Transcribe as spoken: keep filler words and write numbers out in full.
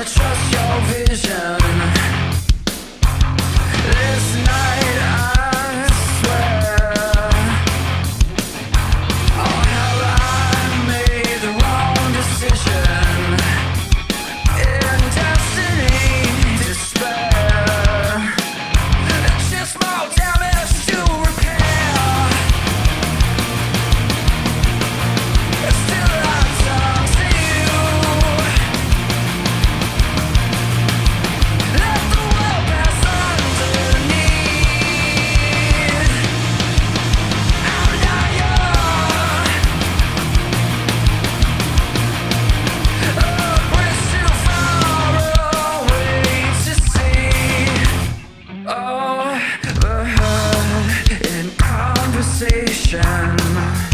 trust your vision. This night I swear, oh, have I made the wrong decision. In destiny, despair, just small damage to repair. Still I talk to you. Let the world pass underneath. Outlier, a bridge too far away to see. Oh, the hurt in conversation.